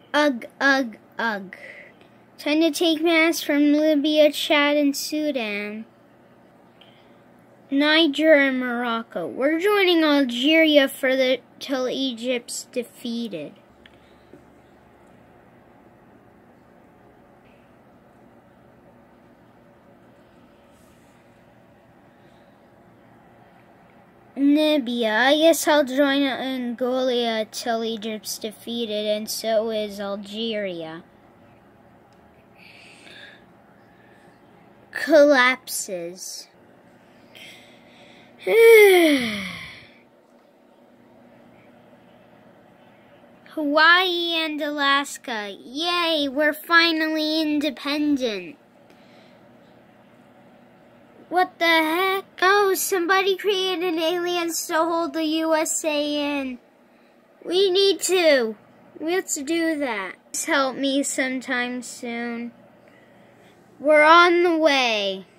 Ugh, ugh, ugh. Time to take mass from Libya, Chad, and Sudan. Niger and Morocco. We're joining Algeria till Egypt's defeated. Libya. I guess I'll join Angola till Egypt's defeated, and so is Algeria. Collapses. Hawaii and Alaska. Yay, we're finally independent. What the heck? Oh, somebody created aliens to hold the USA in. We need to. Let's do that. Please help me sometime soon. We're on the way.